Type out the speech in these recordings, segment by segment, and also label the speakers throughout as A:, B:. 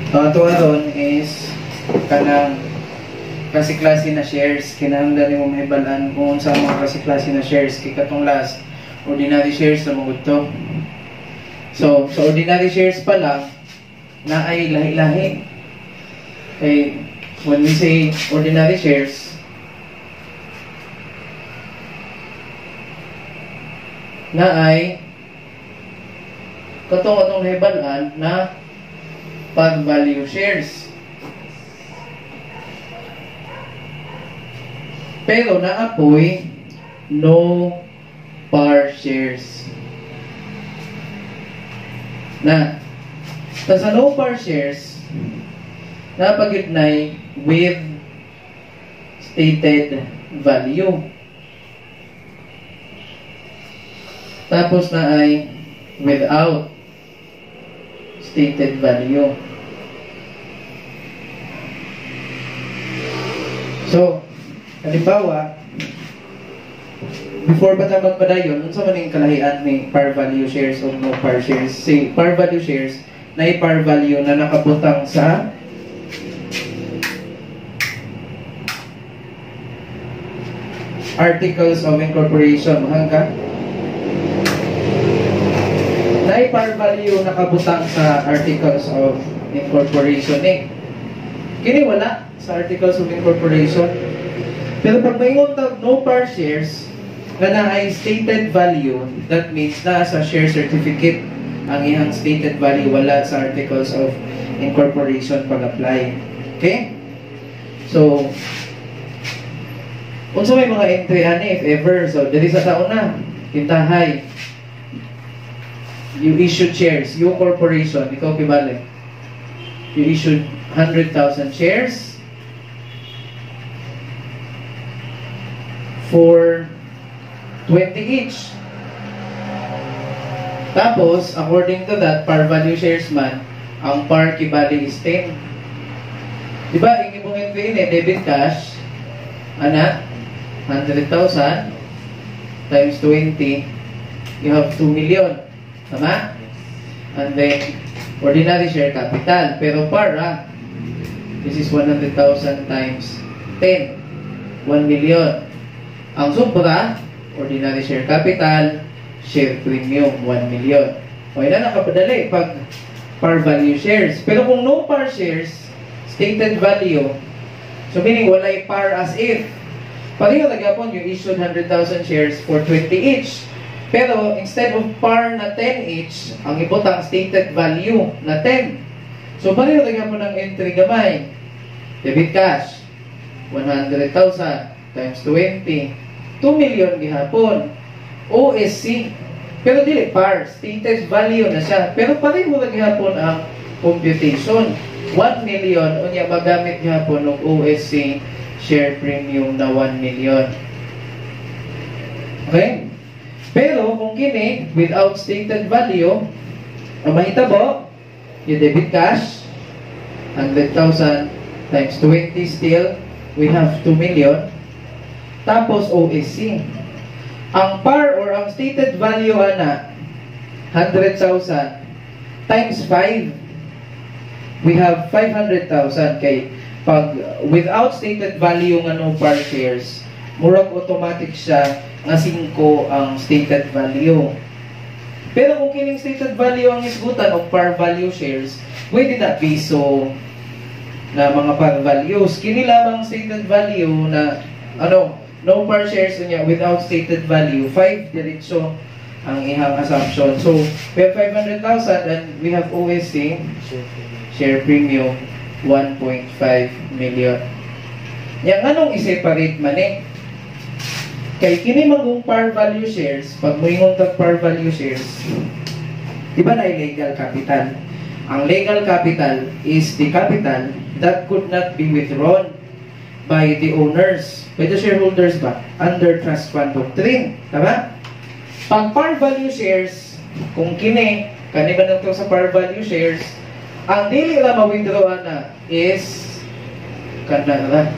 A: Ang ito aron is kanang klase-klase na shares. Kinahanglan mo mahibalaan kung sa mga klase-klase na shares. Kaya katong last, ordinary shares na mga ito. So, sa ordinary shares pa lang, na ay lahi-lahi. Okay, when we say ordinary shares, na ay katong nahibalaan na par value shares. Pero naapoy no par shares. Na sa no par shares, napagitnay with stated value. Tapos na ay without stated value. So, halimbawa, before ba tayo magpadayon, unsa man yung kalahian ni par value shares o no par shares? Say, par value shares na par value na nakabutang sa Articles of Incorporation. Hanggang na par value nakabutang sa Articles of Incorporation kini wala sa Articles of Incorporation. Pero pag may no par shares na ay stated value, that means na sa share certificate ang iyang stated value, wala sa Articles of Incorporation pag-apply. Okay? So, unsa may mga entry ani if ever. So, diri sa taon na, kintahay, you issued shares, you corporation, ikaw kibalik, you issued 100,000 shares for 20 each. Tapos, according to that, par value shares man, ang par kibali is 10. Diba, yung ibong entry debit cash, ana, 100,000 times 20, you have 2 million. Tama? And then, ordinary share capital. Pero par, this is 100,000 times 10. 1 million. Ang sobra, ordinary share capital, share premium, 1 million. Okay na, nakapadali pag par value shares. Pero kung no par shares, stated value, so meaning walay par as if, pareho nagyapon yung issued 100,000 shares for 20 each. Pero instead of par na 10 each, ang ibutang stated value na 10. So pareho nagyapon ng entry gamay. Debit cash, 100,000 times 20, 2 million gihapon. OSC, pero dili par, stated value na siya. Pero pareho nagyapon ang computation. 1 million, unya magamit gihapon ng OSC share premium na 1 million. Okay? Pero kung kini, without stated value, ang mahitabo, yung debit cash, 100,000 times 20 still, we have 2 million. Tapos OSC. Ang par or ang stated value ana, 100,000 times 5, we have 500,000 kay pag without stated value nga no par shares, murag automatic siya nga 5 ang stated value. Pero kung kining stated value ang isgutan o par value shares, pwede na piso na mga par values. Kini lamang stated value na no par shares niya without stated value, 5 diretso ang ihang assumption. So, we have 500,000 and we have OSC share premium 1.5 million. Yang anong i-separate man kay kini magong par value shares, pag moingon tag par value shares, diba na legal capital? Ang legal capital is the capital that could not be withdrawn by the owners, by the shareholders ba? Under trust fund doctrine. Tama? Pag par value shares, kung kini, kaniba na ito sa par value shares, ang dili na ma-withdrawan na is kanila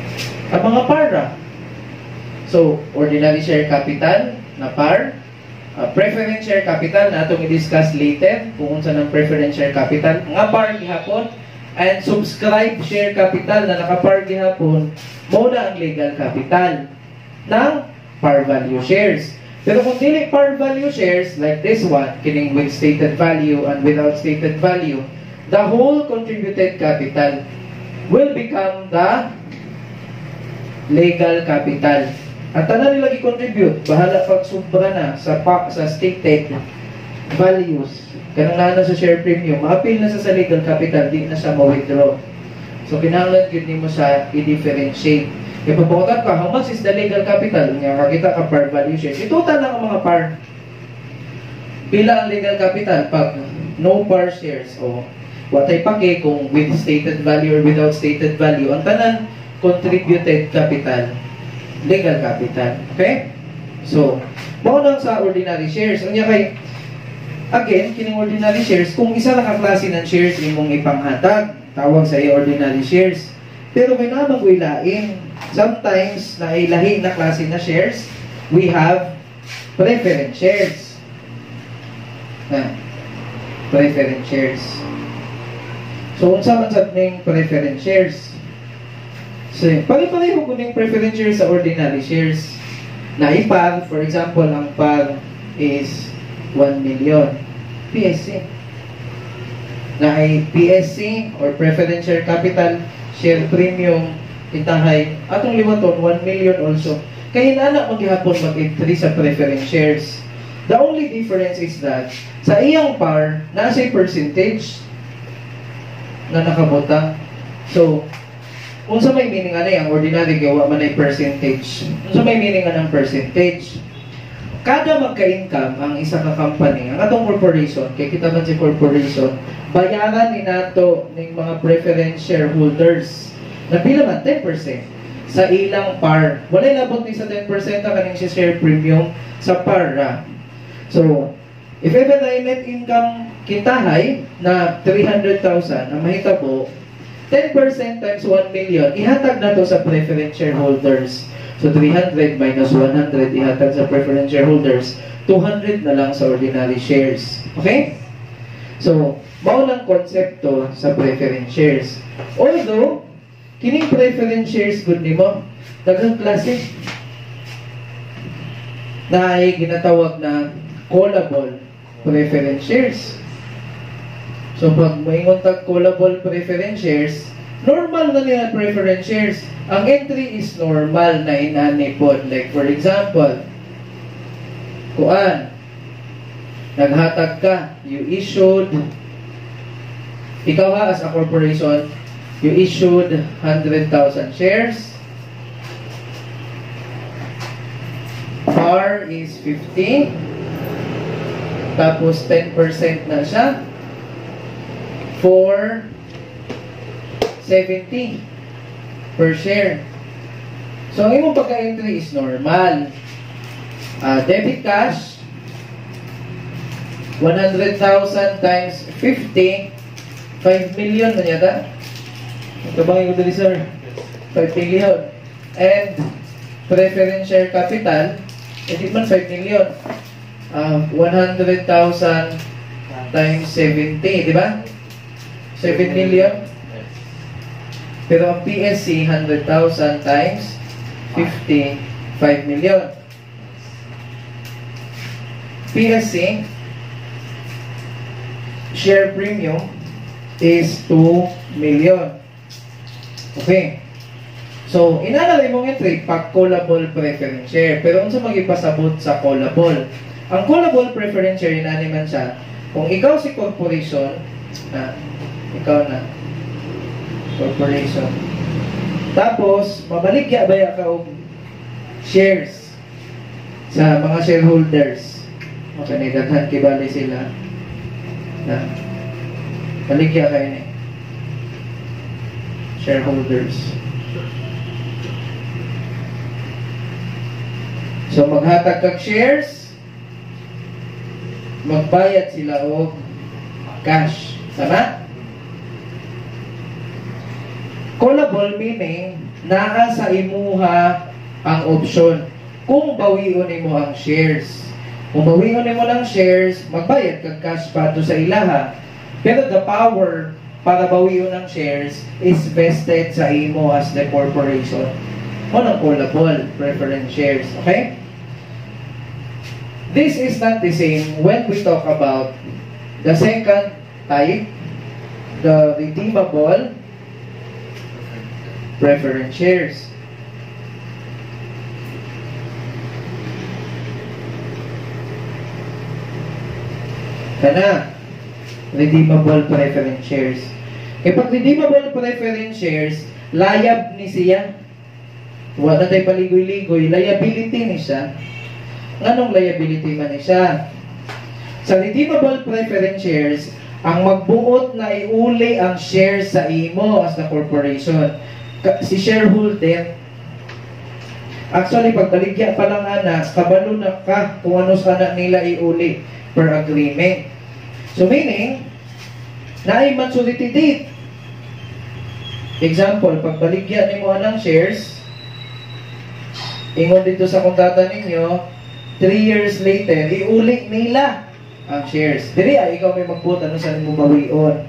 A: ang mga para. So, ordinary share capital na par, preference share capital na itong i-discuss later kung unsa ng preference share capital nga par gihapon, and subscribe share capital na nakapar gihapon mo na ang legal capital ng par value shares. Pero kung dili par value shares like this one, kining with stated value and without stated value, the whole contributed capital will become the legal capital. At tanan nila i-contribute, bahala pag sobra na sa stated values. Kanang na sa share premium, ma-appeal na sa legal capital, di na siya ma-withdraw. So kinahanglan gyud nimo sa i-differentiate. Kaya papakutan ka, how much is the legal capital? Nga kakita ka par value shares. Itutan lang ang mga par. Pila ang legal capital pag no par shares o watay pake kung with stated value or without stated value. Ang tanan contributed capital, legal capital. Okay? So, mao sa ordinary shares. Unya kay again, kining ordinary shares, kung isa lang ang klase ng shares imong ipanghatag, tawag sa ordinary shares. Pero may namang ilain. Sometimes, na ilahi na klase na shares, we have preference shares. Preference shares. So, unsa man sad ning preference shares? So, pare-pareho ko ning preference shares sa ordinary shares. Na ipar, for example, ang par is 1 million. PSC. Na ay PSC or preference share capital, share premium, itahay, atong liwaton, 1 million also. Kaya inaanak maghihapon mag-entry sa preference shares. The only difference is that, sa iyang par, nasa percentage na nakabota. So, unsa may meaning ano yung ordinary gawa man ay percentage. Unsa may meaning ng percentage? Kada magka-income ang isa ka company, ang atong corporation, kay kita man si corporation, bayaran ni nato ning mga preference shareholders na pila man 10% sa ilang par. Walay labot ni sa 10% ang kaning si share premium sa par ra. So, if ever na net income kitahay na 300,000 ang mahitabo, 10% times 1 million, ihatag na to sa preference shareholders. So, 300 minus 100, ihatag sa preference shareholders. 200 na lang sa ordinary shares. Okay? So, mao lang konsepto sa preference shares. Although, kining preference shares good nimo, daghang klase na ay ginatawag na callable preference shares. So, pag maingon tag callable preference shares, normal na nila preference shares. Ang entry is normal na inanipod. Like, for example, kuan, naghatag ka, you issued, ikaw ha, as a corporation, you issued 100,000 shares. Par is 50. Tapos 10% na siya. For 70 per share. So, ang imong pagka-entry is normal. Debit cash, 100,000 times 50, 5 million na yata. Ito bang yung dali, sir? 5 million. And preference share capital, hindi man 5 million. 100,000 times 70, di ba? 7 million. Pero ang PSC, 100,000 times 50, 5 million. PSC, share premium is 2 million. Okay. So, inanalay mong entry, pag-callable preference share. Pero unsa magipasabot sa callable? Ang callable preference share, inaniman siya, kung ikaw si corporation, ikaw na, corporation. Tapos, mabaligya ba ka og shares sa mga shareholders? Okay, nagdaghan kibali sila. Baligya kayo ni shareholders. So, maghatag kag shares, magbayad sila og cash. Tama? Callable meaning, naa sa imuha ang option kung bawion nimo ang shares. Kung bawion mo ng shares, magbayad kag cash pa to sa ilaha. Pero the power para bawion ng shares is vested sa imo as the corporation. O ng callable preference shares. Okay? This is not the same when we talk about the second type, the redeemable preference shares. Kana, redeemable preference shares. Kapag redeemable preference shares, layab ni siya. Wala tayo paligoy-ligoy, liability ni siya. Anong liability man ni siya? Sa redeemable preference shares, ang magbuot na iuli ang shares sa imo as the corporation. Si shareholder, actually, pagbaligya pa lang anak, kabalo na ka kung ano sana nila iuli per agreement. So meaning, naay maturity date. Example, pagbaligya ni mo anang shares, ingon dito sa kontrata ninyo, 3 years later, iuli nila ang shares. Dili ikaw may magbuot ano saan mo bawion.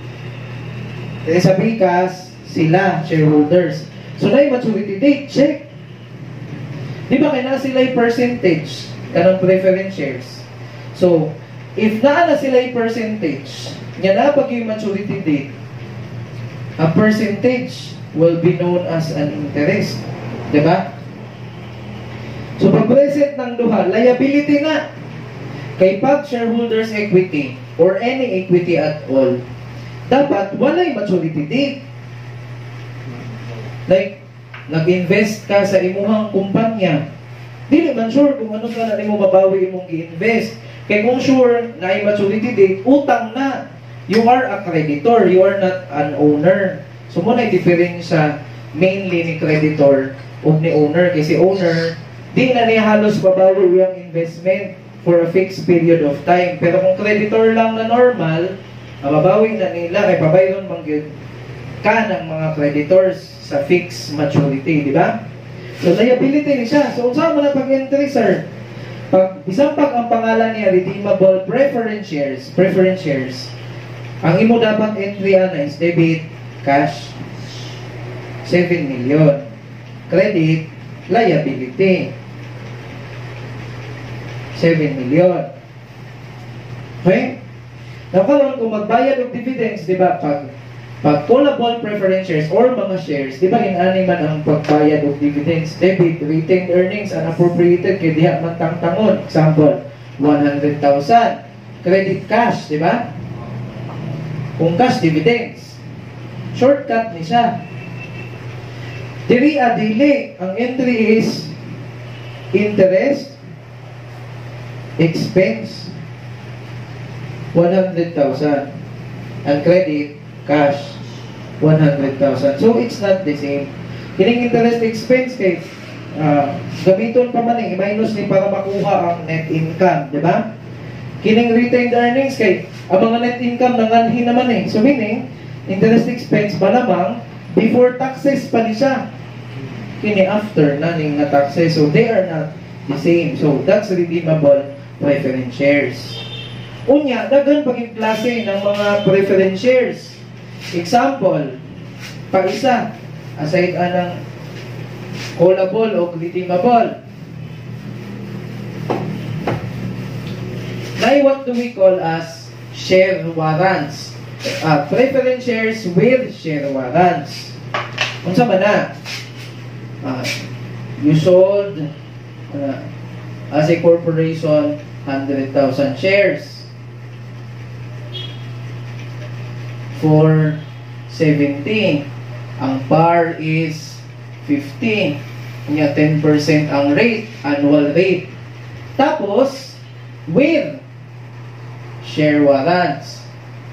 A: Sa bikas, sila, shareholders. So naay maturity date, check. Di ba kaya sila yung percentage kanang preference shares? So, if na sila yung percentage, nga na pag yung maturity date, a percentage will be known as an interest. Diba? So, pag-present ng duha, liability na. Kay pag shareholders equity or any equity at all, dapat walay maturity date. Like, nag-invest ka sa imuhang kumpanya, dili man sure kung ano ka na mo mabawi imong i-invest. Kaya kung sure na ay maturity date, utang na. You are a creditor, you are not an owner. So muna i-difference sa mainly ni creditor o ni owner. Kasi owner, di na niya halos mabawi yung investment for a fixed period of time. Pero kung creditor lang na normal, mababawi na nila, kay pabayron mangyod ka ng mga creditors sa fixed maturity, di ba? So liability ni siya. So unsa man ang pag-entry, sir? Isang pag ang pangalan niya redeemable preference shares, ang imo dapat entry ana is debit, cash, 7 million. Credit, liability, 7 million. Okay? Now, kung magbayad ng dividends, di ba, pag callable preference shares or mga shares, di ba inani man ang pagbayad of dividends, debit, retained earnings, unappropriated, kaya diha man tangtangon. Example, 100,000. Credit cash, di ba? Kung cash dividends, shortcut ni siya. Dili adili, ang entry is interest, expense, 100,000. And credit, cash, 100,000. So, it's not the same. Kining interest expense kay gamiton pa man i-minus ni para makuha ang net income, di ba? Kining retained earnings kay ang mga net income nanganhin naman eh. So, meaning, interest expense malamang before taxes pa ni siya. Kini after na ning na taxes. So, they are not the same. So, that's redeemable preference shares. Unya, daghan paging klase ng mga preference shares. Example, pag-isa, aside anang callable o redeemable. Now, what do we call as share warrants? Preference shares with share warrants. Kung sa mana, you sold as a corporation 100,000 shares for 70. Ang par is 50. Kanya 10% ang rate, annual rate. Tapos, with share warrants.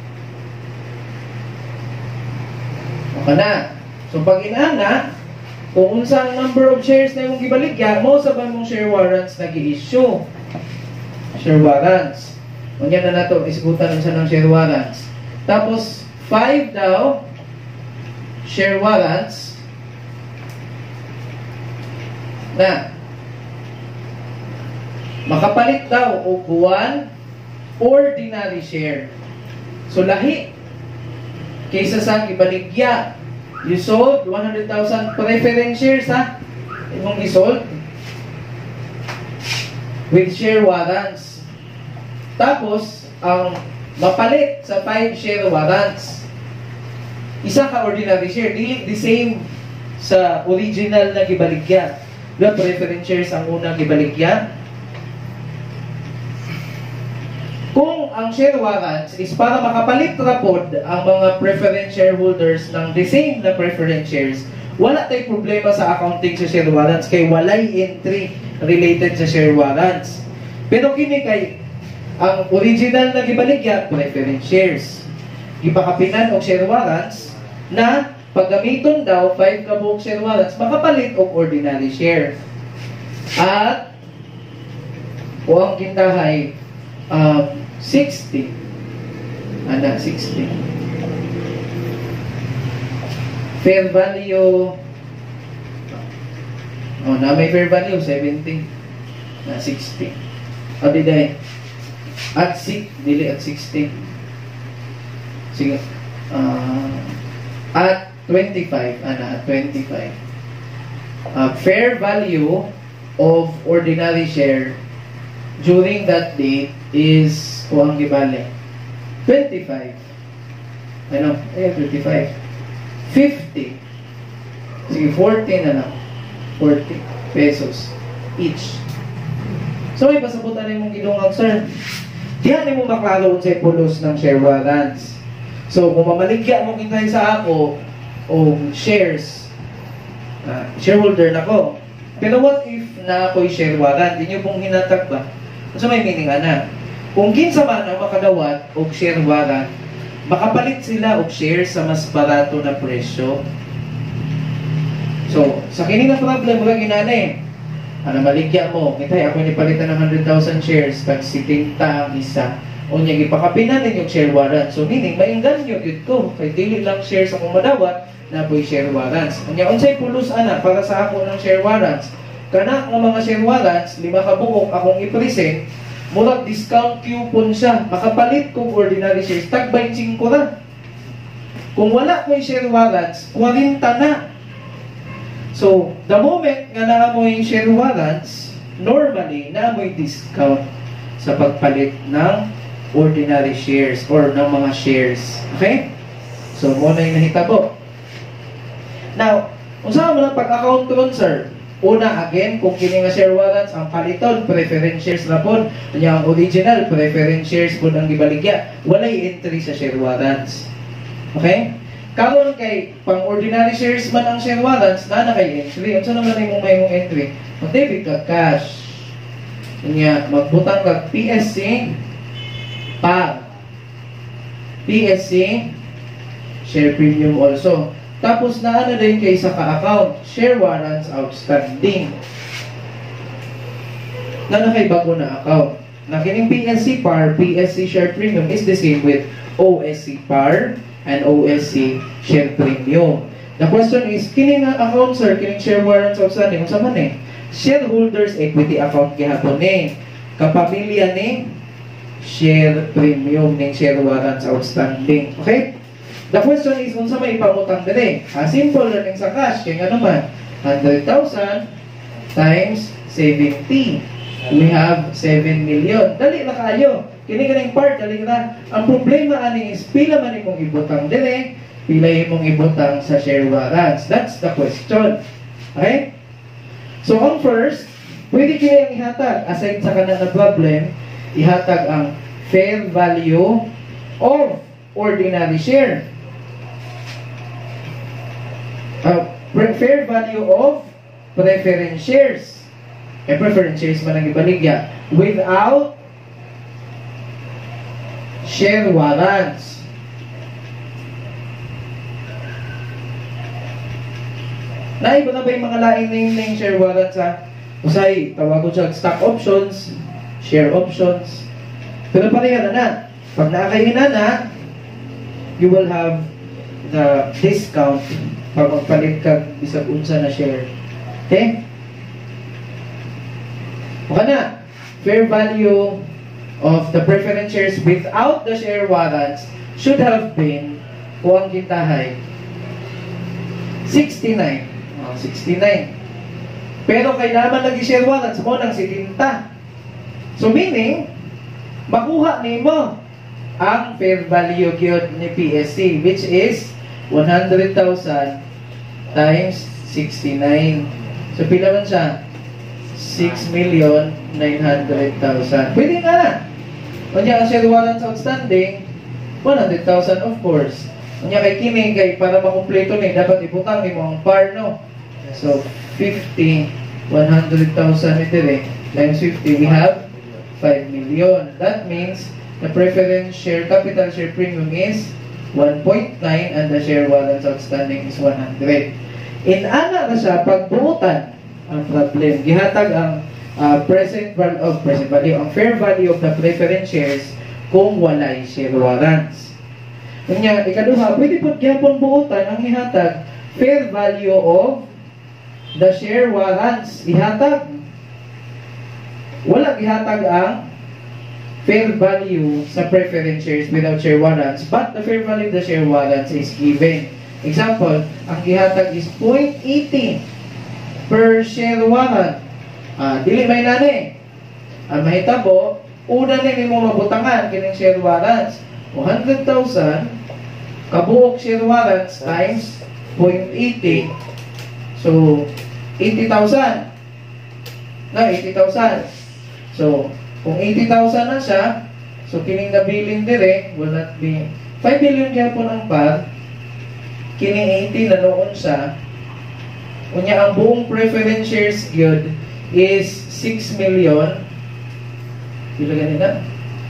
A: Okay na. So, pag inana, kung unsang number of shares na yung gibaligya, mo sa ba mong share warrants na gi-issue? Share warrants. Kanya na nato, isigutan sa ng share warrants. Tapos, 5 daw, share warrants na Makapalit daw og 1 ordinary share. So lahi kaysa sa gibaligya. You sold 100,000 preference shares ha. Imong isold with share warrants. Tapos ang mapalit sa 5 share warrants. Isa ka ordinary share, dili the same sa original na gibaligya. The preference shares ang unang gibaligya. Kung ang share warrants is para makapalit rapod ang mga preference shareholders ng the same na preference shares, wala tayong problema sa accounting sa share warrants kay walay entry related sa share warrants. Pero kini kay ang original na gibaligya preference shares. Ipakapinan og share warrants na paggamiton daw 5 ka buok share warrants makapalit og ordinary share. At ang kintahay 60. Ana, 60. Fair value. Na may fair value, 70. Na 60. O, diday. At 6, dili at 60. Sige. At 25. Ana, at 25. Fair value of ordinary share during that date is kuang gibali 25. Ano? 25. 50. Sige, 40 na lang. 40 pesos each. So, may pasabutan mong gidungag, sir. Diyan mo maklaro sa pulos ng share warrants. So, kung mamaligya mo kintay sa ako o shares, shareholder na ko. Pero what if na ako'y share warrant? Di nyo pong hinatag ba? So may meaning na, kung kinsa man ang makadawat og share warrant, makapalit sila og shares sa mas barato na presyo. So, sa kini na problem mga ginani, maligya mo, mitay ako ni palitan ng 100,000 shares, pag sitinta ang isa, o niya ipakapinan yung share warrant. So meaning, mainggan nyo yun ko, kay dili lang shares akong madawat, na po'y share warrants. Kanya, unsay pulos ana para sa ako ng share warrants, kana ang mga share warrants, 5 ka buok akong i-present, murag discount coupon siya. Makapalit kong ordinary shares, tag 25 na. Kung wala ko yung share warrants, 40 na. So, the moment nga naamoy yung share warrants, normally, naamoy discount sa pagpalit ng ordinary shares or ng mga shares. Okay? So, muna yung nahitabo. Now, kung saan mo lang pag-account ron, sir, una, again, kung kini nga share warrants, ang paliton, preference shares na po, ang original, preference shares po ang ibaligya, walay entry sa share warrants. Okay? Karon kay, pang ordinary shares man ang share warrants, na kay entry. Ang saan naman yung may mong entry? Mag-debit ka cash. Kanya, magbutang ka PSC, PAG. PSC, share premium also. Tapos na ano din kay sa ka-account, share warrants outstanding. Na kay bago na account. Na kining PSC PAR, PSC share premium is the same with OSC PAR and OSC share premium. The question is, kining account, sir, kining share warrants outstanding, unsa man eh? Shareholders equity account gihapon eh. Kapamilya ni share premium ning share warrants outstanding. Okay? The question is, kung sa may ipamutang din simple learning sa cash, kaya nga naman, 100,000 times 70. We have 7 million. Dali na kayo. Kini-kining part, dali na. Ang problema ani is, pila man imong ibutang din pila imong ibutang sa share warrants. That's the question. Okay? So, ang first, pwede kaya ihatag, aside sa kanang na problem, ihatag ang fair value of ordinary share. Fair value of preference shares. Preference shares man ang ibaligya without share warrants. Naiba na ba yung mga lain na yung share warrants ha? Usay, tawag ko siya stock options, share options. Pero pareha na. Pag nakakainin na, you will have the discount pag magpalit ka bisag unsa na share. Okay? Okay na. fair value of the preference shares without the share warrants should have been, kung ang kintahay, 69. 69. Pero kailangan lagi share warrants mo ng 70. So meaning, makuha nimo ang fair value gyud ni PSC, which is 100,000 times 69. So pila man siya? 6,900,000. Pwede nga na. Kanya ang share warrants outstanding, 100,000 of course. Kanya kay kini kay para makumpleto ni dapat ibutang ni mo ang par, no? So 50, 100,000 ito rin. Times 50, we have 5 million. That means the preference share capital share premium is 1.9 and the share warrants outstanding is 100. In ana na siya pagbuutan ang problem. Gihatag ang present value, ang fair value of the preference shares kung walay share warrants. Kunya, ikaduha, pwede po gyapon buutan ang ihatag fair value of the share warrants. Ihatag. Wala gihatag ang fair value sa preference shares without share warrants, but the fair value of the share warrants is given. Example, ang gihatag is 0.80 per share warrant. Dili may nani. Ang mahitabo, una ni mo mabutangan kining share warrants. 100,000 kabuok share warrants times 0.80. So, 80,000. Na, 80,000. So, kung 80,000 na siya, so kining nabiling dire will not be 5 million kaya po ang par. Kining 80 na noon siya. Kunya ang buong preference shares yun is 6 million. Pila ganina?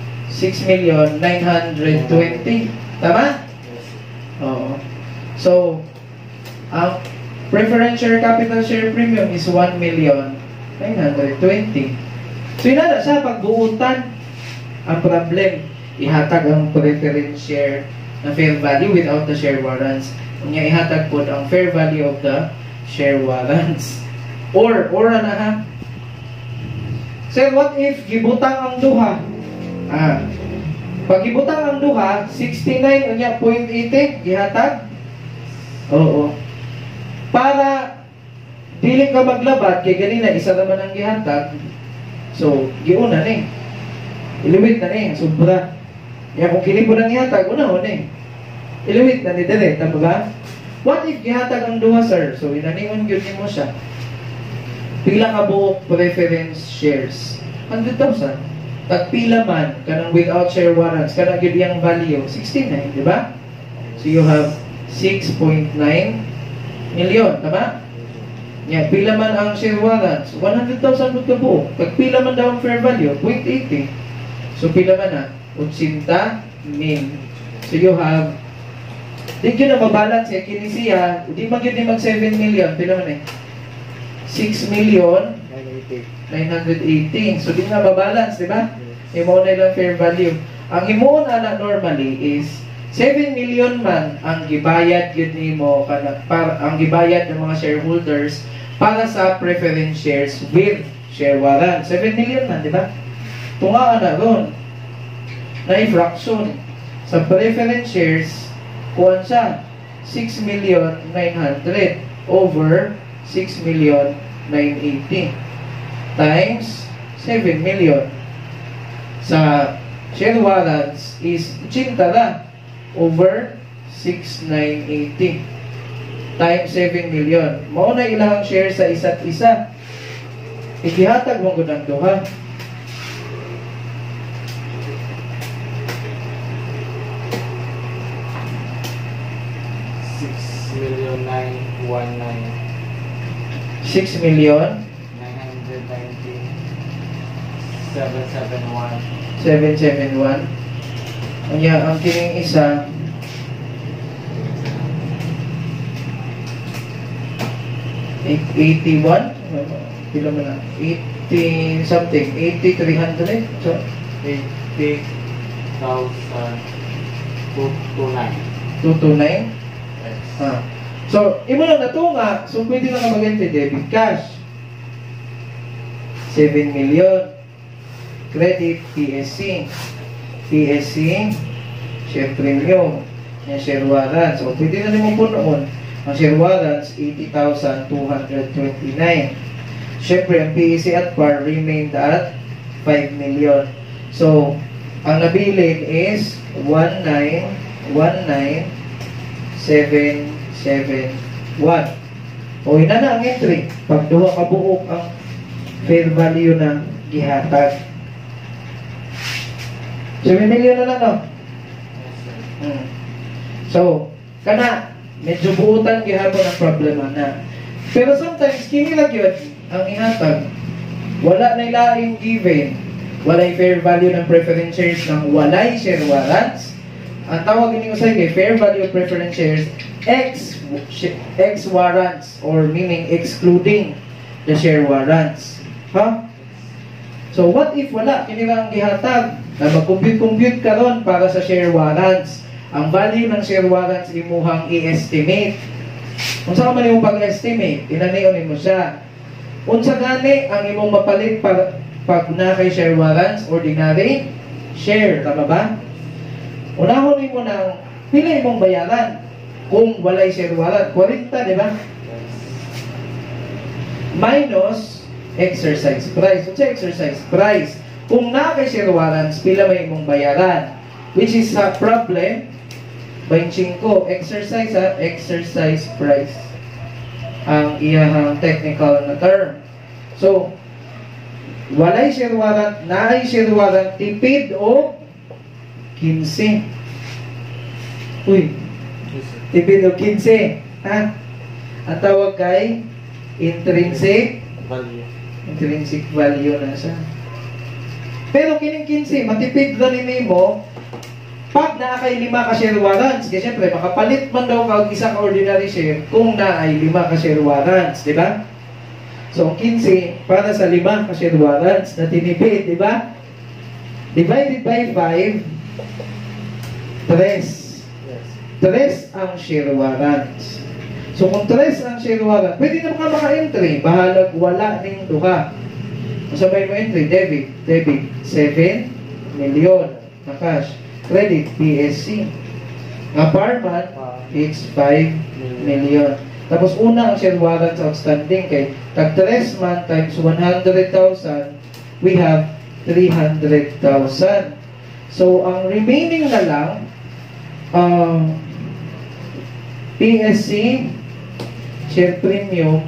A: 6,920,000. Tama? Oo. So, ang preference share capital share premium is 1,920,000. So, yun na siya pagbuutan. Ang problem, ihatag ang preference share na fair value without the share warrants. Kanya ihatag po ang fair value of the share warrants. Or na ha? Sir, what if gibutang ang duha? Pag gibutang ang duha, 69 unya 0.80 gihatag? Oo. Para dili ka maglabad kay ganina isa naman ang gihatag. So, giuna ni. Ilimit na ni, sobra. Kaya kung kini po nang ihatag, unahon ni. Ilimit na ni direct, ba? What if gihatag ang duha, sir? So, inaningon yun mo siya. Pila ka buok preference shares? 100,000. Tagpila man, kanang without share warrants, kanang yun yung value, 69, di ba? So, you have 6.9 million, tama? Yeah, pila man ang share warrants, 100,000 ka buok. Tagpila man daw ang fair value, 0.80. So, pila man na? 80 min. So, you have, di yun na mabalance eh, kini siya, di mag 7 million, pila man eh? 6,918. So, di nga mabalance, di ba? Imo na ilang fair value. Ang imo na normally is 7 million man ang gibayad yun nimo ang gibayad ng mga shareholders para sa preference shares with share warrant. 7 million man, di ba? Tunga na ron. Na-fraction. Sa preference shares, kuwan siya, 6,900,000 over 6,980,000 times 7 million. Sa share warrants is 80 na over 6,980 times 7 million. Mauna ilang share sa isa't isa. Ikihatag mong gudang duha. $6 million 771. Kanya ang kining isa 81. Pila mo na? 80 something. 80,300. So
B: 80,229.
A: So, imo lang na ito nga. So, pwede na ka mag-enter debit cash. 7 million. credit PSC. PSC, share premium, yung share warrants. So, pwede na naman po noon. Ang share warrants, 80,229. Siyempre, ang PSC at par remained at 5 million. So, ang nabilin is 1919771. O, ina na ang entry. Pag duha ka buok ang fair value ng gihatag. 7 million na lang, no? So, kana, medyo buutan gihapon ang problema na. Pero sometimes, kinilag yun, ang ihatag, wala na ilaing given, walay fair value ng preference shares ng walay share warrants. Ang tawag ini usay kay fair value of preference shares, X warrants, or meaning excluding the share warrants. Ha? So, what if wala? Kinilang gihatag na mag-compute karon para sa share warrants. Ang value ng share warrants imuhang i-estimate. Unsa man imong pag-estimate, inanion mo siya. Unsa gani ang imong mapalit pag na kay share warrants, ordinary share, tama ba? Unahon mo nang pila imong bayaran kung walay share warrant, 40, di ba? Minus exercise price. Unsa exercise price? Kung na kay share warrants, pila may imong bayaran? Which is a problem. 25, exercise price. Ang iyahang technical na term. So, walay share warrant, naay share warrant, tipid o 15. Uy, tipid o 15. Ha? Ang tawag kay intrinsic value. Intrinsic value na siya. Pero kining 15, matipid na ni mo pag naa kay 5 ka share warrants. Kasi syempre, makapalit man daw ka isang ordinary share kung naa ay 5 ka share warrants, di ba? So, 15 para sa 5 ka share warrants na tinipid, di ba? Divided by 5, 3. 3 ang share warrants. So, kung 3 ang share warrant, pwede na maka-entry. Bahalag wala ning duha. Masabay mo entry, debit, 7 million na cash. Credit, PSC. Nga par month, it's 5 million. Tapos una ang share warrants outstanding kay tag 3 month times 100,000, we have 300,000. So, ang remaining na lang, PSC, share premium,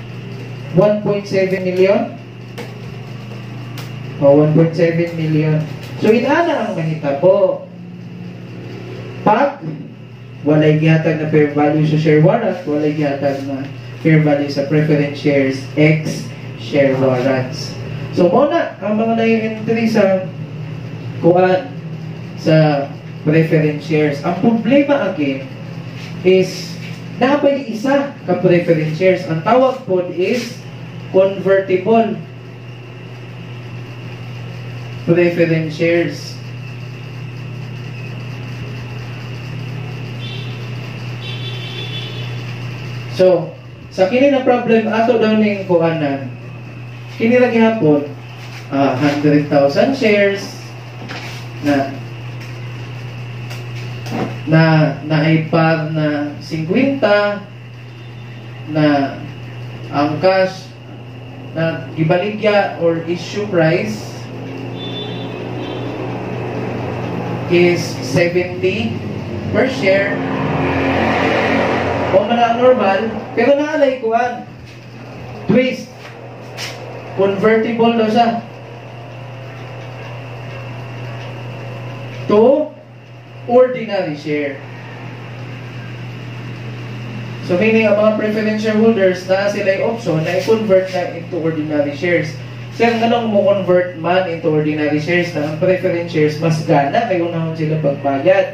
A: 1.7 million. 1.7 million. So, inana ang mahitabo. Pag walay gihatag na fair value sa share warrant, walay gihatag na fair value sa preference shares, X share warrants. So, muna, ang mga na-entry sa kuan sa preference shares. Ang problema again is napay isa ka preference shares. Ang tawag po is convertible preference shares. So, sa kini na problem ato daw ning kuanan. Kini ra gihapon 100,000 shares na naipar na 50 na ang cash na gibaligya or issue price is 70 per share. O man ang normal, pero naalay kuan. Twist. Convertible daw siya. To ordinary share. So meaning ang mga preference shareholders na sila yung option na i-convert na into ordinary shares. So yung ganong mo convert man into ordinary shares na ang preference shares mas gana kay unahon sila pagbayad.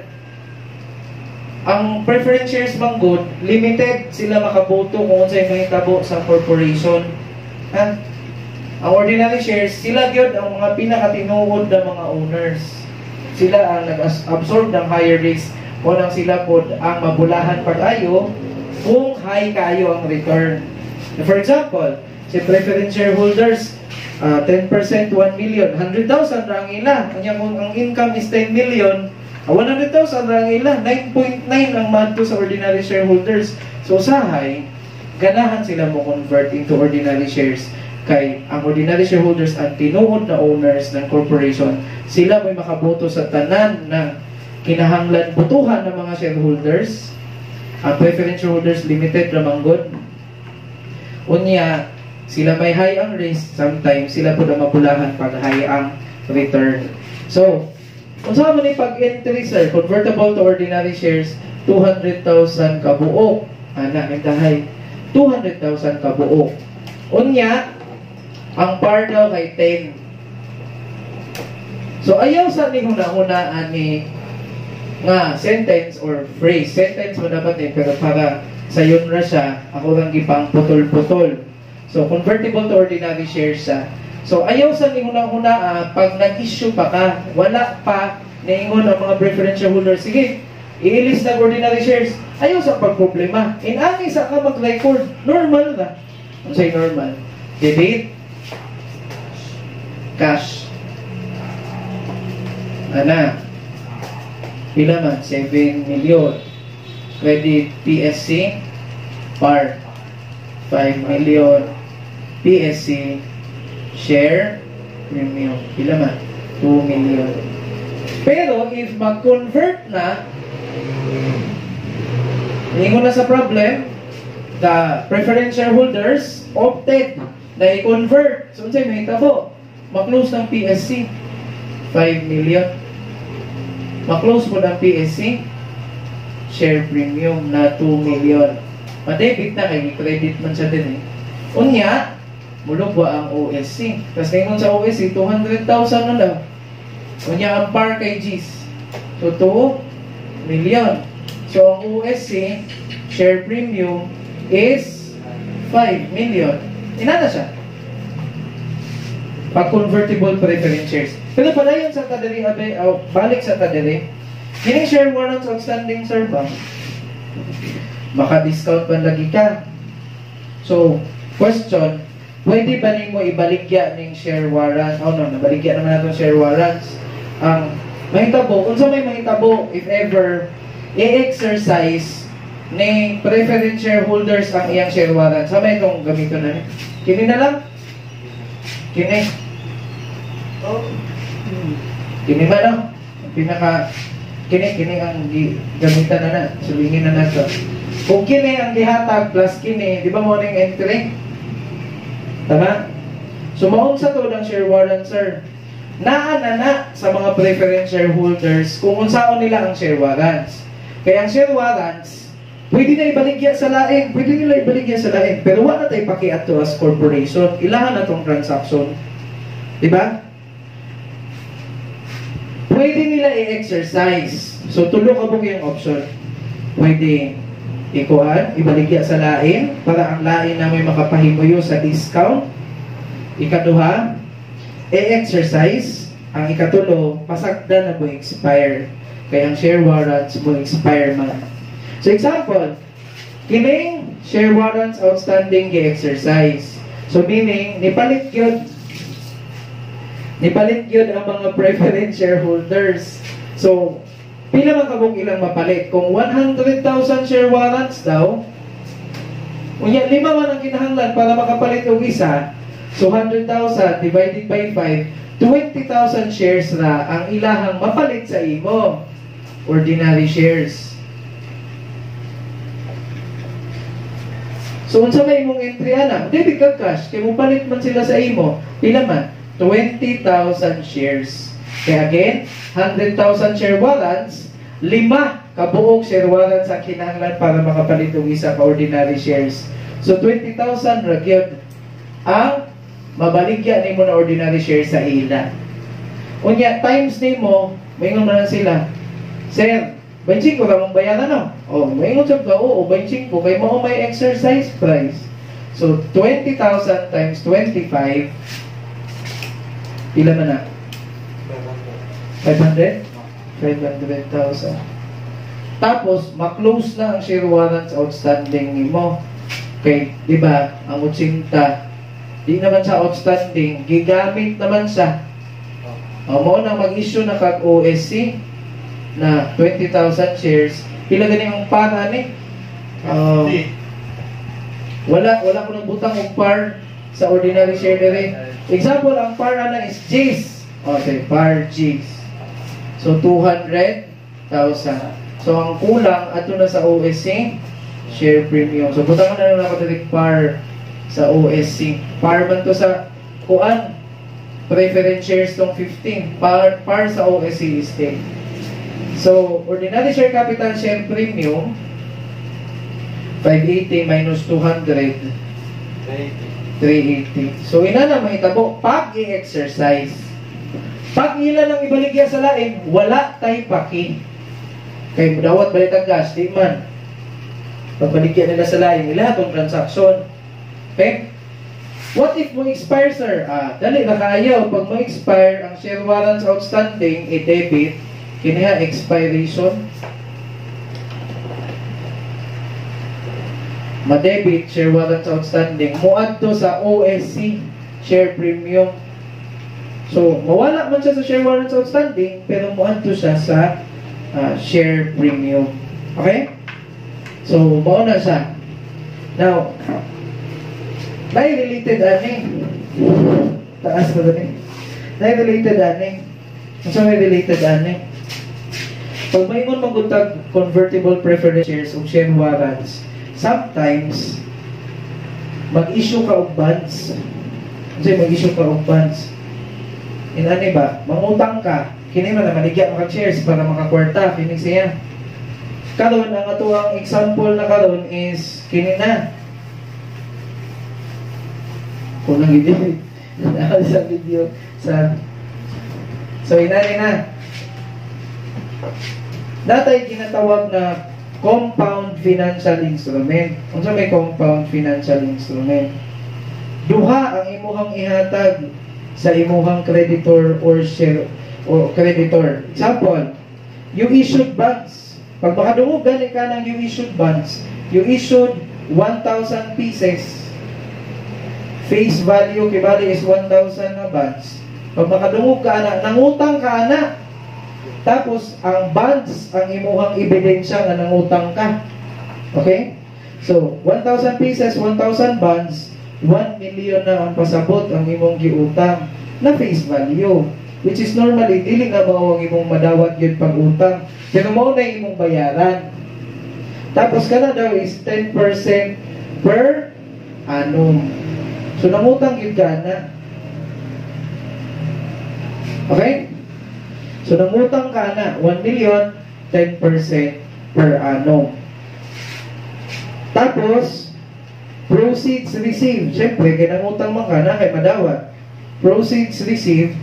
A: Ang preference shares bang good, limited sila makaboto kung unsay mahitabo sa corporation. Ha? Ang ordinary shares, sila gyud ang mga pinakatinuod na mga owners. Sila ang nag-absorb ng higher risk o nang sila pod ang mabulahan pag-ayo kung high kayo ang return. For example, si preference shareholders, 10% 1 million, 100,000 ra ang ila. Kanya kung ang income is 10 million, 100,000 ra ang ila, 9.9 ang madto sa ordinary shareholders. So usahay, ganahan sila mo convert into ordinary shares. Kay ang ordinary shareholders ang tinuod na owners ng corporation, sila may makaboto sa tanan na kinahanglan butuhan ng mga shareholders. Ang preference shareholders limited lamang good. Unya, sila may high ang risk, sometimes sila po na mabulahan pag high ang return. So, kung saan mo ni pag-entry sir, convertible to ordinary shares, 200,000 kabuok. Ana, nagdahay, 200,000 kabuok. Unya, ang par daw kay 10. So, ayaw sa ni huna-hunaan ni nga sentence or phrase. Sentence mo dapat pero para sa yun ra siya, ako lang gipang putol-putol. So, convertible to ordinary shares siya. So, ayaw sa ni huna-huna, pag nag-issue pa ka, wala pa naingon ang mga preferential holders. Sige, i-list na ordinary shares. Ayaw sa pagproblema. In-ani sa ka mag-record. Normal na. Ano say normal? Debit, cash. Ana. Pila man? 7 million. Credit PSC, par 5 million. PSC, share, premium. Pila man? 2 million. Pero if mag-convert na, ingon na sa problem, the preference shareholders opted na i-convert. So, sa'yo may tabo. Ma-close ng PSC, 5 million. Ma-close po ng PSC, share premium na 2 million. Ma-debit na kay credit man siya din eh. Unya, mulog ba ang OSC? Tapos ngayon sa OSC, 200,000 na daw. Unya, ang par kay G's. So, 2 million. So, ang OSC, share premium, is 5 million. Ina na siya. Pag-convertible preference shares. Pero pala yun sa tadiri, balik sa tadiri, kining share warrants outstanding, sir ba? Maka-discount pa lagi ka. So, question, pwede ba rin mo ibaligya ng share warrant? Oh no, nabaligya naman natin share warrants. Ang mahitabo, kung sa may mahitabo, if ever, i-exercise ni preference shareholders ang iyang share warrants. Sa may itong gamito na. Kini na lang? Kini? Oh. Kini ba no? Pinaka kini ang gamitan na na. Sulingin na nato. Kung kini ang gihatag plus kini, di ba morning entry? Tama? So maun sa to ng share warrant, sir. Naanana sa mga preference shareholders kung unsaon nila ang share warrants. Kaya ang share warrants, pwede na ibaligya sa lain. Pwede nila ibaligya sa lain. Pero wala tayo pakiato as corporation. Ilahan na itong transaction. Diba? Pwede nila i-exercise. So, tulo ka yung option. Pwede ibaligya sa lain para ang lain na may makapahimuyo sa discount. Ikaduha, i-exercise. Ang ikatulo, pasagda na mo expire. Kaya ang share warrants mo expire man. So, example, kining share warrants outstanding i-exercise. So, meaning, nipalit yun ang mga preference shareholders. So, pila man kabog ilang mapalit. Kung 100,000 share warrants daw, unya 5 man ang kinahanglan para makapalit og isa. So, 100,000 divided by 5, 20,000 shares na ang ilahang mapalit sa imo. Ordinary shares. So, unsa may imong entry ana? Debit ka cash. Kaya mo palit man sila sa imo. Pila man? 20,000 shares. Kaya again, 100,000 share warrants, 5 kabuok share warrants ang kinahanglan para makapalit og isa ka ordinary shares. So 20,000 ragyod ang mabaligya nimo na ordinary shares sa ila. Unya times nimo, maingon man sila. Sir, 25 ra mong bayaran no? Oh, maingon sa ka, oo, 25 kay mao may exercise price. So 20,000 times 25, pila man na? 500? 500,000. Tapos, ma-close na ang share warrants outstanding nimo. Okay, di ba? Ang 80, di naman siya outstanding, gigamit naman siya. Mao na mag-issue na kag OSC na 20,000 shares. Pila gani ang para ni? Wala ko nang butang og par sa ordinary share dire. Example, ang par ana is G's. Okay, par G's. So 200,000. So ang kulang ato na sa OSC share premium. So butang na lang ako direct par sa OSC. Par man to sa kuan preference shares tong 15. Par sa OSC is 10. So ordinary share capital share premium 580 minus 200 380. So ina na mahitabo pag i-exercise. Pag ila lang ibaligya sa lain, wala tay paki. Kay dawat balik ang gas, di man. Pagbaligyan nila sa lain, ila itong transaksyon. Okay? What if mo expire, sir? Dali na kaayaw. Pag mo expire, ang share warrants outstanding, i-debit, kiniha expiration. Ma-debit, share warrants outstanding. Muad to sa OSC, share premium. So, mawala man siya sa share warrants outstanding, pero muad to siya sa share premium. Okay? So, mauna siya. Now, related ani. Taas ko rin. Related ani. So, related ani. Pag may mo magutag convertible preference shares o share warrants, sometimes, mag-issue ka og bonds. Kasi mag-issue ka og bonds. Inani ba? Mangutang ka. Kini man na maligya maka shares para makakwarta. Kini siya. Karon ang atuang example na karon is kini na. Kung nang video. sa video sa so inani na. Datay ginatawag na compound financial instrument. Unsa may compound financial instrument? Duha ang imuhang ihatag sa imuhang creditor or share o creditor. Example, you issued bonds. Pag makadungog gani ka ng you issued bonds, you issued 1,000 pieces. Face value kibali is 1,000 na bonds. Pag makadungog ka na, nangutang ka na. Tapos, ang bonds, ang imuhang ebidensya na nangutang ka. Okay? So, 1,000 pieces, 1,000 bonds, 1 million na ang pasabot ang imong giutang na face value. Which is normally, dili nga mao ang imong madawat yun pag-utang. Pero mao na imong bayaran. Tapos ka na daw is 10% per annum. So, nangutang yun ka na. Okay? So, nangutang ka na, 1 million, 10% per annum. Tapos, proceeds received. Siyempre, kaya nangutang man ka na, kay madawat. Proceeds received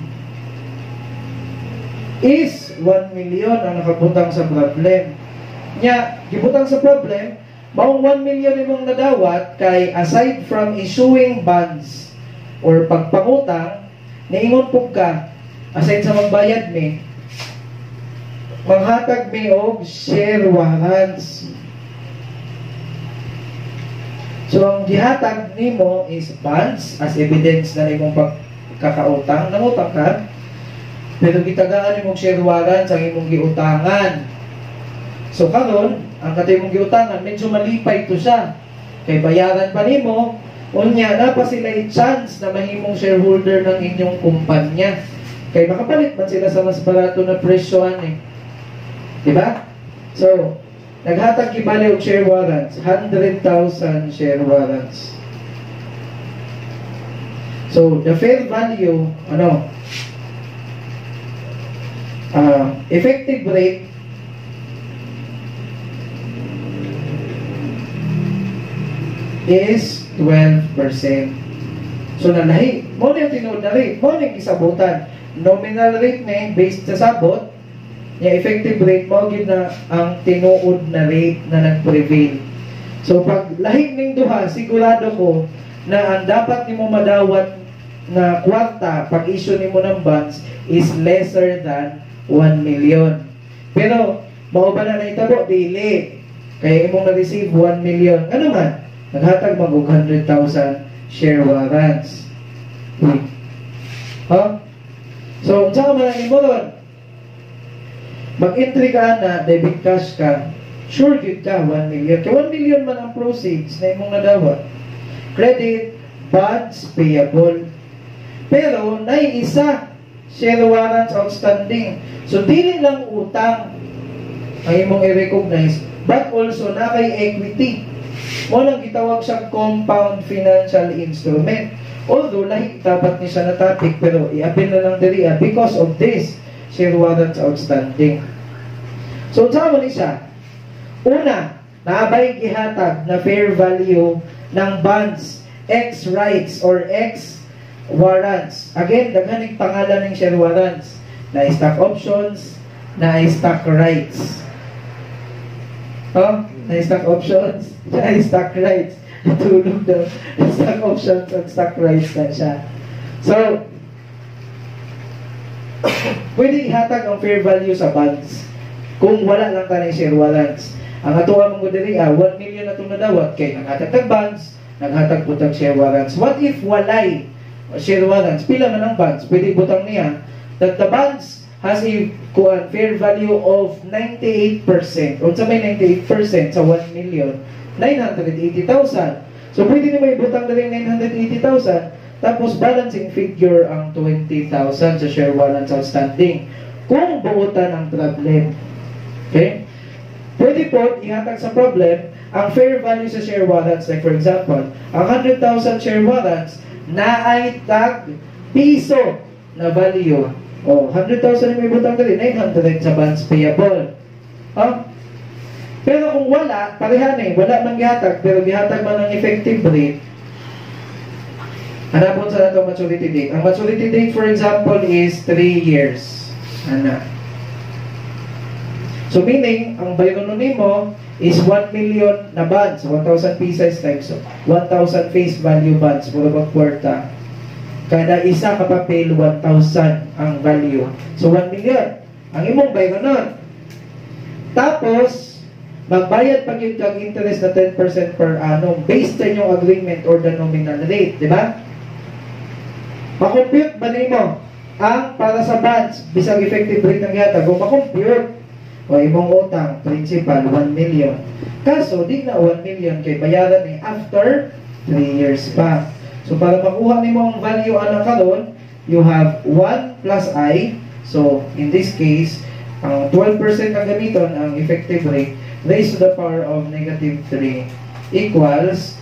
A: is 1 million ang nakabutang sa problem. Nya, gibutang sa problem, maong 1 million imong nadawat kay aside from issuing bonds or pagpangutang, niingon po ka, aside sa magbayad mi, manghatag mi og share warrants. So, ang gihatag nimo is bonds as evidence na imong pagkakautang. Nangutang ka, pero gitagaan imong share warrants ang imong giutangan. So, karon ang katay imong giutangan, medyo malipay to siya. Kay bayaran pa nimo, unya na pa sila i-chance na mahimong shareholder ng inyong kumpanya. Kay makapalit man sila sa mas barato na presyohan eh. Diba? So, naghatag kibali og share warrants, 100,000 share warrants. So, the fair value, effective rate is 12%. So, nalahi. Mo na yung tinuod na rate. Mo na yung isabutan. Nominal rate na based sa sabot, yung effective rate mo, gid na ang tinuod na rate na nag-prevail. So, pag lahig ning duha, sigurado ko na ang dapat nimo madawat na kwarta pag issue nimo ng bonds is lesser than 1 million. Pero, mao ba na naitabo? Dili. Kaya imong na-receive 1 million. Ano man? Naghatag mag 100,000 share warrants. week. So, unsa ka man mo ron? Mag-entry ka na, debit cash ka, sure good ka, 1 million. Kaya 1 million man ang proceeds na imong nadawat. Credit, bonds, payable. Pero, naiisa, share warrants outstanding. So, dili lang utang ang imong i-recognize, but also na kay equity. Mo lang gitawag siya compound financial instrument. Although, dapat ni siya na topic, pero i-appeal na lang diri because of this share warrants outstanding. So, sama ni siya. Una, naabay gihatag na fair value ng bonds, X rights or X warrants. Again, daghaning pangalan ng share warrants. Na stock options, na stock rights. Na stock options, na stock rights. Natulog daw. Stock options at stock rights na siya. So, pwede ihatag ang fair value sa bonds kung wala lang ka ng share warrants. Ang atuwa mong diri 1 million na itong nadawat kay naghatag ng bonds, naghatag butang share warrants. What if walay share warrants? Pila man ang bonds? Pwede butang niya that the bonds has a fair value of 98%. O sa may 98% sa 1 million, 980,000. So pwede niyo may butang na rin 980,000. Tapos balancing figure ang 20,000 sa share warrants outstanding. Kung buutan ang problem. Okay? Pwede po ihatag sa problem ang fair value sa share warrants. Like for example, ang 100,000 share warrants na ay tag piso na value. O, 100,000 may butang na rin, 900 sa bonds payable. Pero kung wala, pareha na wala man gihatag, pero gihatag man ang effective rate, hanapon sa nato maturity date. Ang maturity date, for example, is 3 years. So meaning, ang bayronon nimo is 1 million na bonds, 1,000 pieces times 1,000 face value bonds, puro bang kwarta. Kada isa ka papel, 1,000 ang value. So 1 million. Ang imong bayronon. Tapos, magbayad pag yung kang interest na 10% per annum based sa inyong agreement or the nominal rate, di ba? Makompute ba nimo ang para sa bonds bisag effective rate ng yata? Kung makompute o imong utang principal 1 million, kaso di na 1 million kay bayaran ni after 3 years pa. So para makuha nimo ang value ana karon, you have 1 plus I. So in this case, ang 12% ang gamiton ang effective rate raised to the power of negative 3 equals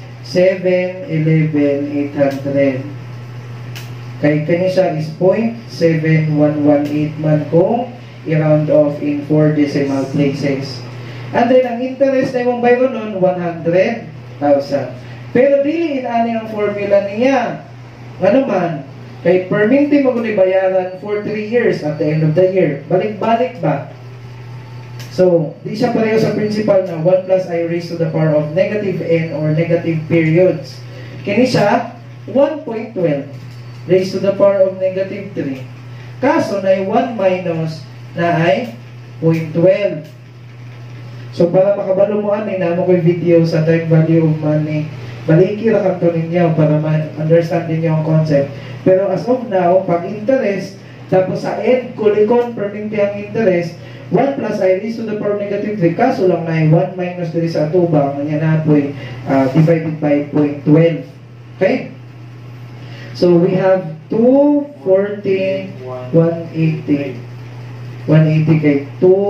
A: 711,800. Kay kanya siya is 0.7118 man kung i-round off in 4 decimal places. And then, ang interest na yung bayro nun, 100,000. Pero dili inani ang formula niya. Ano man, kay perminti mo kung bayaran for 3 years at the end of the year. Balik-balik ba? So, di siya pareho sa principal na 1 plus I raised to the power of negative n or negative periods. Kini siya, 1.12 raised to the power of negative 3. Kaso na 1 minus na ay 0.12. So para makabalo mo ani na mo ko video sa time value of money. Baliki ra kanto ninyo para ma-understand ninyo ang concept. Pero as of now, pag interest, tapos sa end, kulikon perminti ang interest, 1 plus I raised to the power of negative 3. Kaso lang na 1 minus diri sa atubang, kanya na po divided by 0.12. Okay? So we have 240, 180. 180 kay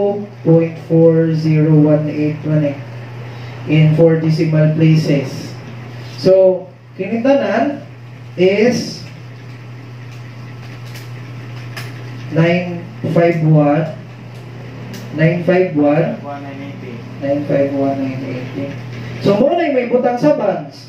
A: 2.4018 in 4 decimal places. So, kinitanan is 951 951,980. So, muna may butang sa bonds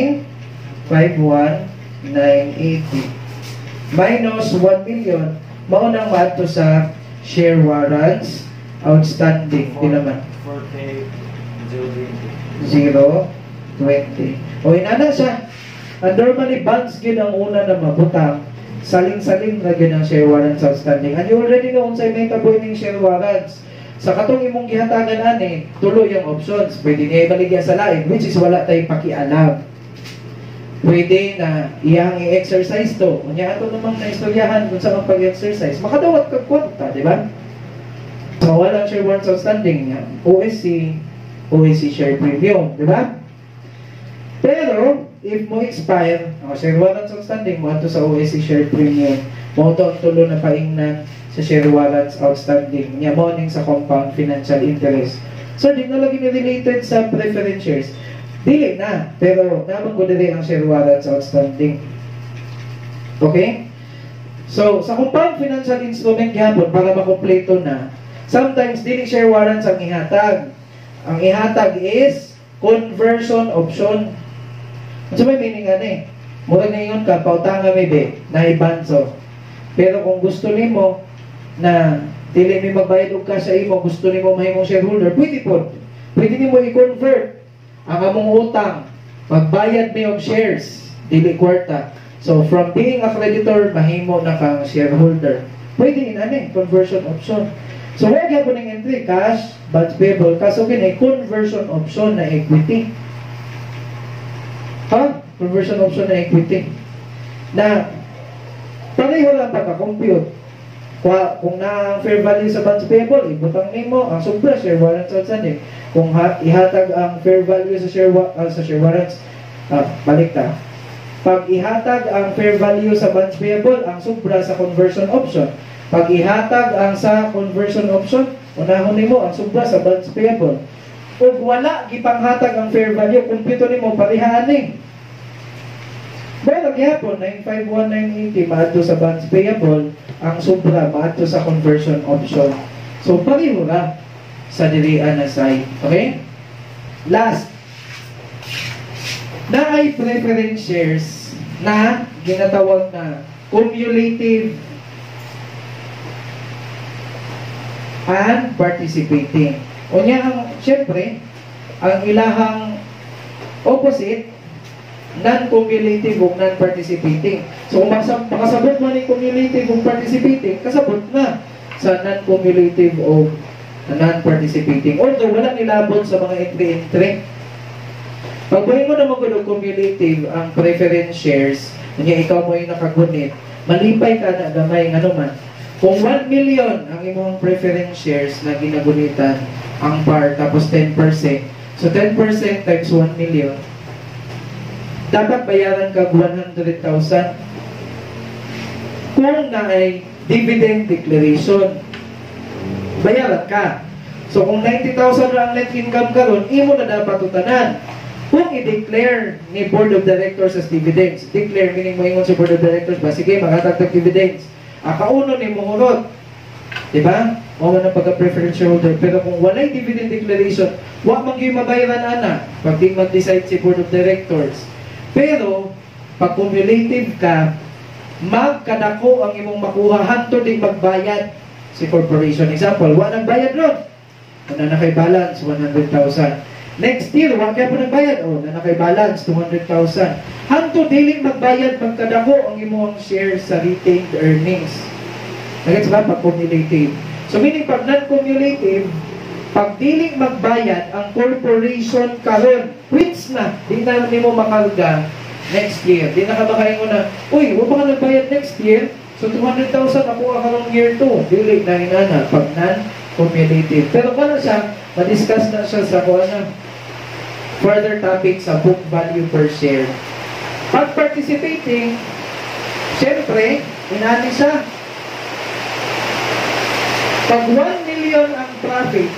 A: 951,980 minus 1 million maunang maadto sa share warrants outstanding. Di naman 0.20. O inana siya. And normally bonds gid ang una na mabutang. Saling-saling na gid ang share warrants outstanding. And you already know unsay may taboy ning share warrants. Sa katong imong gihatagan ani, tuloy ang options. Pwede niya ibaligya sa lain, which is wala tay pakialam. pwede na iyang i-exercise to. Kunya ato namang naistoryahan kung saan pag-exercise. Makadawat ka kwarta, di ba? So, walang share warrants outstanding niya. OSC share premium, di ba? Pero, if mo expire, share warrants outstanding mo ato sa OSC share premium, mo ito ang tulo na paingnan sa share warrants outstanding. Niya mo ning sa compound financial interest. So, di na lagi related sa preference shares. Dili na, pero naman ko dili ang share warrants outstanding. Okay? So, sa compound financial instrument gyapon para makumpleto na, sometimes dili share warrants ang ihatag. Ang ihatag is conversion option. Ano may meaning ani? Mura na yun ka, pautanga may be, na ibanso. Pero kung gusto nimo na dili mi magbayad og cash sa imo, gusto nimo mahimong shareholder, pwede po. Pwede nimo i-convert ang among utang, magbayad mi og shares, dili kwarta. So, from being a creditor, mahimo na kang shareholder. Pwede inani, conversion option. So, wag yan po ng entry, cash, bonds payable, kaso kini conversion option na equity. Ha? Conversion option na equity. Na, pareho lang pagka-compute. Kung na fair value sa bonds payable, ibutang nimo ang sobra share warrants outstanding. Kung ihatag ang fair value sa share warrants, balik ta. Pag ihatag ang fair value sa bonds payable, ang sobra sa conversion option. Pag ihatag ang sa conversion option, unahon nimo ang sobra sa bonds payable. Ug wala gipanghatag ang fair value, kumpleto nimo parehaan ni. Pero gyapon 951,980 maadto sa bonds payable, ang sobra maadto sa conversion option. So pareho ra sa dilian na side. Okay? Last, na ay preference shares na ginatawag na cumulative and participating. O niya syempre, ang ilahang opposite, non-cumulative o non-participating. So, kung makasabot man yung cumulative o participating, kasabot na sa non-cumulative o non-participating. Although, wala nilabot sa mga entry-entry. Pag buhay mo na magulog cumulative ang preference shares, kanya ikaw mo yung nakagunit, malipay ka na gamay, ano man. Kung 1 million ang imong preference shares na ginagunitan, ang par, tapos 10%. So, 10% times 1 million, dapat bayaran ka 100,000 kung na ay dividend declaration. Bayaran ka. So, kung 90,000 lang net income karon, imo na dapat utanan. Kung i-declare ni Board of Directors as dividends, declare, meaning mo ingon sa Board of Directors ba, sige, makatagtag dividends. Kauno ni mo hurot. Diba? O man ang pagka-preference shareholder. Pero kung walay dividend declaration, wa man gyud mabayaran ana pag di mag-decide si Board of Directors. Pero, pag cumulative ka, magkadako ang imong makuha hantod di magbayad si corporation. Example, wa nang bayad ron. Una na kay balance, 100,000. Next year, wa kaya po nagbayad. O, na kay balance, 200,000. Hantod dili magbayad, magkadako ang imong share sa retained earnings. Nagets ba? Pag cumulative. So, meaning, pag non-cumulative, pag dili magbayad ang corporation karon, which na, di na mo makarga next year. Di na ka makaingon na, uy, huwag ka nagbayad next year, so 200,000 ako karong year 2. Dili na inana, pag non-cumulative. Pero kung siya, ma-discuss na siya sa kung ano, further topic sa book value per share. Pag participating, syempre, inani siya. Pag 1 million ang profit,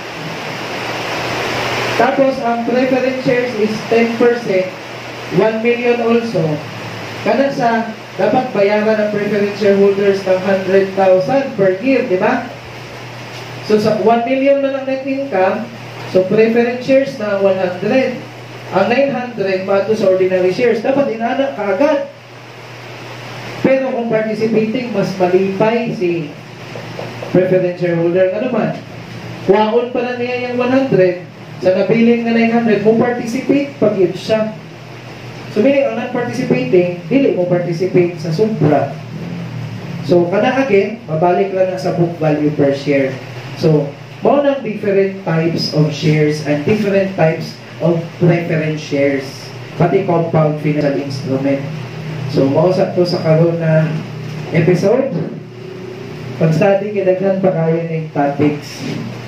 A: tapos ang preference shares is 10%, 1 million also. Kana sa dapat bayaran ng preference shareholders ng 100,000 per year, di ba? So sa 1 million na ng net income, so preference shares na 100. Ang 900 pato sa ordinary shares, dapat inaanak kaagad. Pero kung participating, mas malipay si preference shareholder na naman. Kuhaon pa na niya yung 100, sa nabiling na 900, mo participate pag yun siya. So, meaning, ang non-participating, dili mo participate sa sobra. So, kana again, mabalik lang na sa book value per share. So, mo ng different types of shares and different types of preference shares. pati compound financial instrument. So, mausap to sa karon na episode. Pag-study, kidaghan pa kayo ng topics.